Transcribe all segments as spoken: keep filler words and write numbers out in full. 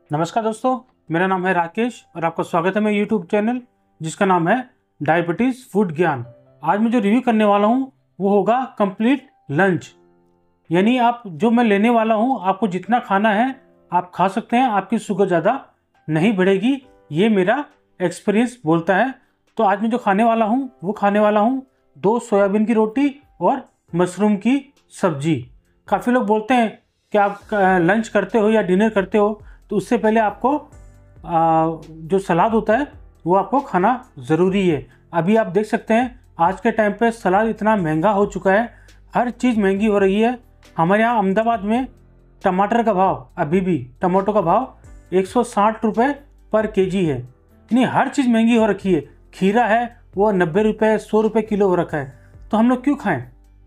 नमस्कार दोस्तों, मेरा नाम है राकेश और आपका स्वागत है मेरे यूट्यूब चैनल जिसका नाम है डायबिटीज़ फूड ज्ञान। आज मैं जो रिव्यू करने वाला हूँ वो होगा कंप्लीट लंच। यानी आप जो मैं लेने वाला हूँ, आपको जितना खाना है आप खा सकते हैं, आपकी शुगर ज़्यादा नहीं बढ़ेगी, ये मेरा एक्सपीरियंस बोलता है। तो आज मैं जो खाने वाला हूँ वो खाने वाला हूँ दो सोयाबीन की रोटी और मशरूम की सब्जी। काफ़ी लोग बोलते हैं कि आप लंच करते हो या डिनर करते हो तो उससे पहले आपको आ, जो सलाद होता है वो आपको खाना ज़रूरी है। अभी आप देख सकते हैं आज के टाइम पे सलाद इतना महंगा हो चुका है, हर चीज़ महंगी हो रही है। हमारे यहाँ अहमदाबाद में टमाटर का भाव, अभी भी टमाटो का भाव एक सौ साठ रुपये पर केजी है। यानी हर चीज़ महंगी हो रखी है। खीरा है वो नब्बे रुपये सौ रुपये किलो हो रखा है। तो हम लोग क्यों खाएं?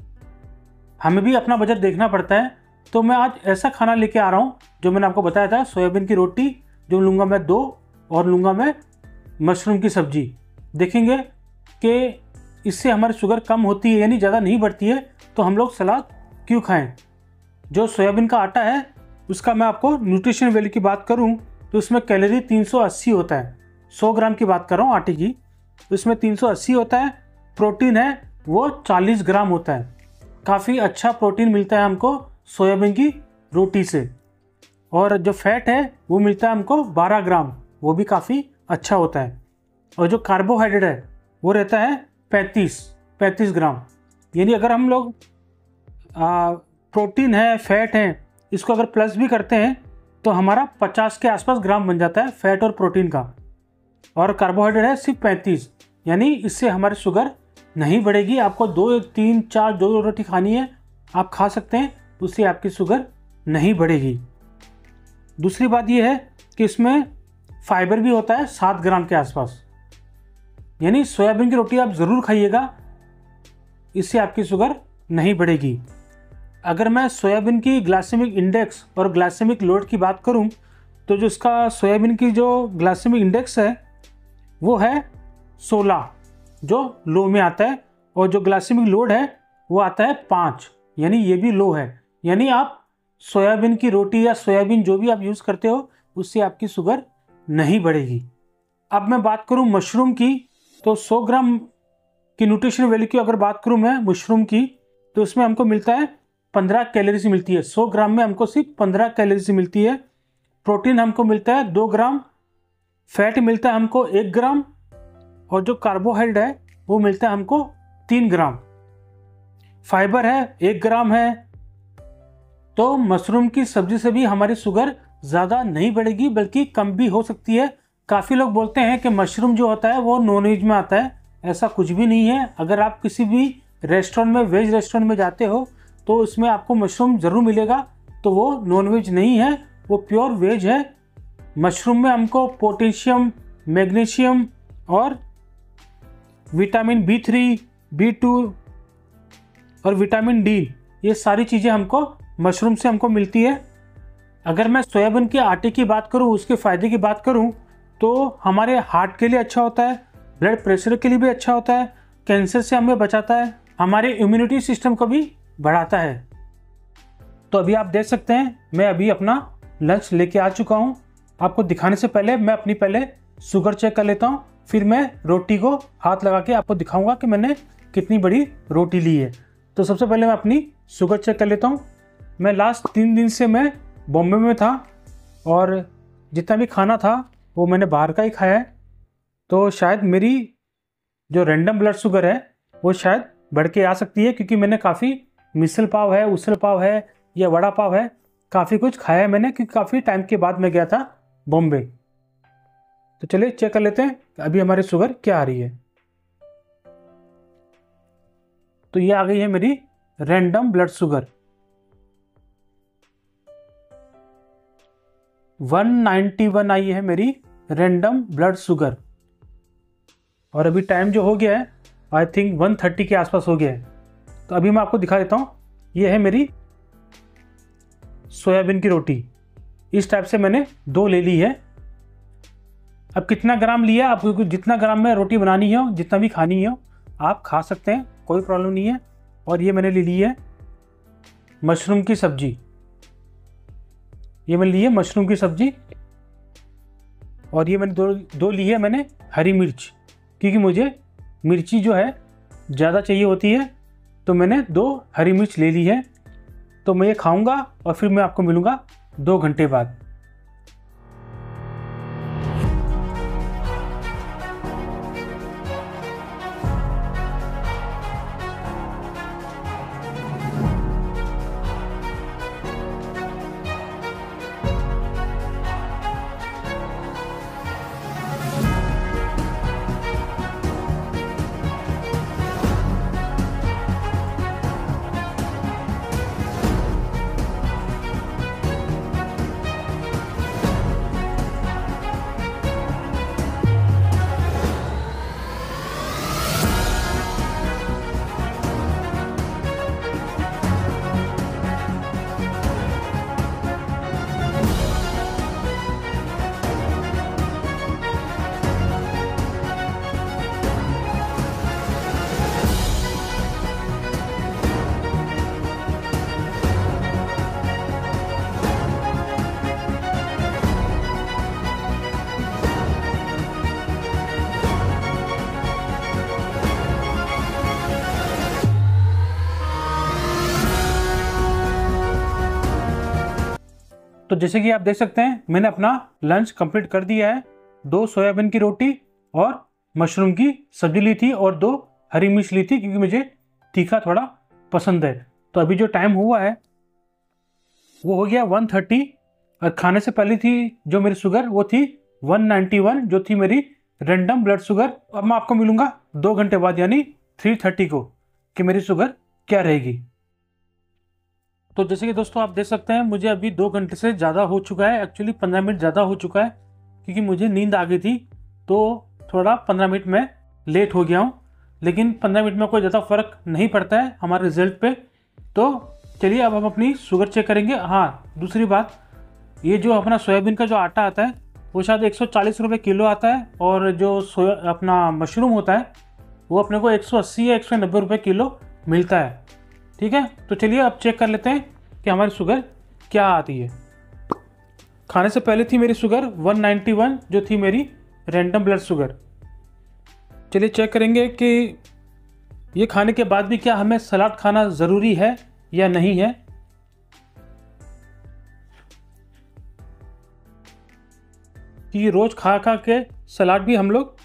हमें भी अपना बजट देखना पड़ता है। तो मैं आज ऐसा खाना लेके आ रहा हूँ जो मैंने आपको बताया था, सोयाबीन की रोटी जो लूँगा मैं दो, और लूँगा मैं मशरूम की सब्जी। देखेंगे कि इससे हमारी शुगर कम होती है यानी ज़्यादा नहीं बढ़ती है, तो हम लोग सलाद क्यों खाएं। जो सोयाबीन का आटा है उसका मैं आपको न्यूट्रिशन वैल्यू की बात करूं तो उसमें कैलोरी तीन सौ अस्सी होता है। सौ ग्राम की बात कर रहा हूँ आटे की, तो इसमें तीन सौ अस्सी होता है। प्रोटीन है वो चालीस ग्राम होता है। काफ़ी अच्छा प्रोटीन मिलता है हमको सोयाबीन की रोटी से। और जो फैट है वो मिलता है हमको बारह ग्राम, वो भी काफ़ी अच्छा होता है। और जो कार्बोहाइड्रेट है वो रहता है पैंतीस पैंतीस ग्राम। यानी अगर हम लोग आ, प्रोटीन है, फैट है, इसको अगर प्लस भी करते हैं तो हमारा पचास के आसपास ग्राम बन जाता है फैट और प्रोटीन का। और कार्बोहाइड्रेट है सिर्फ पैंतीस, यानी इससे हमारी शुगर नहीं बढ़ेगी। आपको दो तीन चार दो रोटी खानी है, आप खा सकते हैं, उससे आपकी शुगर नहीं बढ़ेगी। दूसरी बात यह है कि इसमें फाइबर भी होता है सात ग्राम के आसपास। यानी सोयाबीन की रोटी आप ज़रूर खाइएगा, इससे आपकी शुगर नहीं बढ़ेगी। अगर मैं सोयाबीन की ग्लाइसेमिक इंडेक्स और ग्लाइसेमिक लोड की बात करूं तो जो इसका सोयाबीन की जो ग्लाइसेमिक इंडेक्स है वो है सोलह, जो लो में आता है, और जो ग्लाइसेमिक लोड है वो आता है पाँच, यानी ये भी लो है। यानी आप सोयाबीन की रोटी या सोयाबीन जो भी आप यूज़ करते हो उससे आपकी शुगर नहीं बढ़ेगी। अब मैं बात करूं मशरूम की, तो सौ ग्राम की न्यूट्रिशन वैल्यू की अगर बात करूं मैं मशरूम की, तो उसमें हमको मिलता है पंद्रह कैलोरीज मिलती है। सौ ग्राम में हमको सिर्फ पंद्रह कैलोरीज मिलती है। प्रोटीन हमको मिलता है दो ग्राम, फैट मिलता है हमको एक ग्राम, और जो कार्बोहाइड्रेट है वो मिलता है हमको तीन ग्राम। फाइबर है एक ग्राम है। तो मशरूम की सब्जी से भी हमारी शुगर ज़्यादा नहीं बढ़ेगी, बल्कि कम भी हो सकती है। काफ़ी लोग बोलते हैं कि मशरूम जो होता है वो नॉनवेज में आता है, ऐसा कुछ भी नहीं है। अगर आप किसी भी रेस्टोरेंट में, वेज रेस्टोरेंट में जाते हो तो उसमें आपको मशरूम ज़रूर मिलेगा, तो वो नॉनवेज नहीं है, वो प्योर वेज है। मशरूम में हमको पोटेशियम, मैग्नीशियम और vitamin B three, B two और विटामिन डी, ये सारी चीज़ें हमको मशरूम से हमको मिलती है। अगर मैं सोयाबीन के आटे की बात करूं, उसके फ़ायदे की बात करूं, तो हमारे हार्ट के लिए अच्छा होता है, ब्लड प्रेशर के लिए भी अच्छा होता है, कैंसर से हमें बचाता है, हमारे इम्यूनिटी सिस्टम को भी बढ़ाता है। तो अभी आप देख सकते हैं मैं अभी अपना लंच लेके आ चुका हूं। आपको दिखाने से पहले मैं अपनी पहले शुगर चेक कर लेता हूं, फिर मैं रोटी को हाथ लगा के आपको दिखाऊंगा कि मैंने कितनी बड़ी रोटी ली है। तो सबसे पहले मैं अपनी शुगर चेक कर लेता हूँ। मैं लास्ट तीन दिन से मैं बॉम्बे में था और जितना भी खाना था वो मैंने बाहर का ही खाया है, तो शायद मेरी जो रैंडम ब्लड शुगर है वो शायद बढ़ के आ सकती है, क्योंकि मैंने काफ़ी मिसल पाव है, उसल पाव है या वड़ा पाव है, काफ़ी कुछ खाया है मैंने, क्योंकि काफ़ी टाइम के बाद मैं गया था बॉम्बे। तो चलिए चेक कर लेते हैं अभी हमारी शुगर क्या आ रही है। तो ये आ गई है मेरी रैंडम ब्लड शुगर एक सौ इक्यानवे आई है मेरी रैंडम ब्लड शुगर। और अभी टाइम जो हो गया है आई थिंक एक सौ तीस के आसपास हो गया है। तो अभी मैं आपको दिखा देता हूँ, ये है मेरी सोयाबीन की रोटी। इस टाइप से मैंने दो ले ली है। अब कितना ग्राम लिया, आपको जितना ग्राम में रोटी बनानी हो, जितना भी खानी हो आप खा सकते हैं, कोई प्रॉब्लम नहीं है। और ये मैंने ले ली है मशरूम की सब्जी, ये मैंने ली है मशरूम की सब्जी। और ये मैंने दो दो ली है मैंने हरी मिर्च, क्योंकि मुझे मिर्ची जो है ज़्यादा चाहिए होती है, तो मैंने दो हरी मिर्च ले ली है। तो मैं ये खाऊंगा और फिर मैं आपको मिलूँगा दो घंटे बाद। तो जैसे कि आप देख सकते हैं मैंने अपना लंच कंप्लीट कर दिया है। दो सोयाबीन की रोटी और मशरूम की सब्जी ली थी और दो हरी मिर्च ली थी, क्योंकि मुझे तीखा थोड़ा पसंद है। तो अभी जो टाइम हुआ है वो हो गया वन थर्टी, और खाने से पहले थी जो मेरी शुगर वो थी वन नाइन्टी वन, जो थी मेरी रैंडम ब्लड शुगर। अब मैं आपको मिलूंगा दो घंटे बाद यानी थ्री थर्टी को कि मेरी शुगर क्या रहेगी। तो जैसे कि दोस्तों आप देख सकते हैं मुझे अभी दो घंटे से ज़्यादा हो चुका है, एक्चुअली पंद्रह मिनट ज़्यादा हो चुका है, क्योंकि मुझे नींद आ गई थी। तो थोड़ा पंद्रह मिनट में लेट हो गया हूँ, लेकिन पंद्रह मिनट में कोई ज़्यादा फ़र्क नहीं पड़ता है हमारे रिजल्ट पे। तो चलिए अब हम अपनी शुगर चेक करेंगे। हाँ, दूसरी बात, ये जो अपना सोयाबीन का जो आटा आता है वो शायद एक सौ चालीस रुपये किलो आता है, और जो सोया अपना मशरूम होता है वो अपने को एक सौ अस्सी या एक सौ नब्बे रुपये किलो मिलता है। ठीक है, तो चलिए अब चेक कर लेते हैं कि हमारी शुगर क्या आती है। खाने से पहले थी मेरी शुगर वन नाइन्टी वन, जो थी मेरी रैंडम ब्लड शुगर। चलिए चेक करेंगे कि ये खाने के बाद भी क्या हमें सलाद खाना ज़रूरी है या नहीं है। कि रोज़ खा खा के सलाद भी हम लोग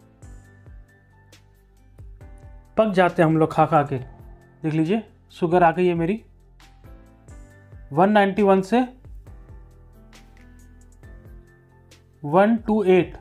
पक जाते हैं, हम लोग खा खा के। देख लीजिए शुगर आ गई है मेरी वन नाइन्टी वन से one two eight,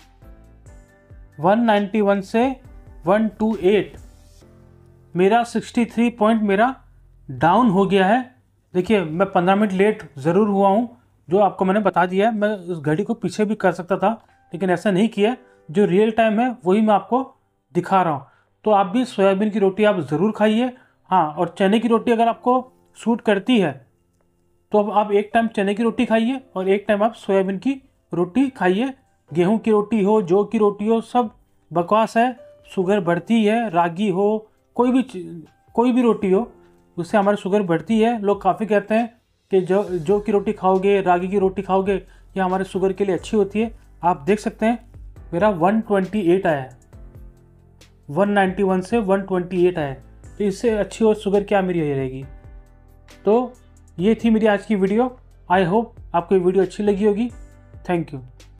one ninety one से वन टू एट, मेरा सिक्सटी थ्री पॉइंट मेरा डाउन हो गया है। देखिए मैं पंद्रह मिनट लेट ज़रूर हुआ हूँ, जो आपको मैंने बता दिया है। मैं उस घड़ी को पीछे भी कर सकता था, लेकिन ऐसा नहीं किया। जो रियल टाइम है वही मैं आपको दिखा रहा हूँ। तो आप भी सोयाबीन की रोटी आप ज़रूर खाइए। हाँ, और चने की रोटी अगर आपको सूट करती है तो अब आप एक टाइम चने की रोटी खाइए और एक टाइम आप सोयाबीन की रोटी खाइए। गेहूं की रोटी हो, जौ की रोटी हो, सब बकवास है, शुगर बढ़ती है। रागी हो, कोई भी कोई भी रोटी हो, उससे हमारी शुगर बढ़ती है। लोग काफ़ी कहते हैं कि जो जौ की रोटी खाओगे, रागी की रोटी खाओगे, ये हमारे शुगर के लिए अच्छी होती है। आप देख सकते हैं मेरा वन ट्वेंटी एट आया है, वन नाइन्टी वन से वन ट्वेंटी एट आया है। तो इससे अच्छी और शुगर क्या मेरी रहेगी। तो ये थी मेरी आज की वीडियो। आई होप आपको ये वीडियो अच्छी लगी होगी। Thank you.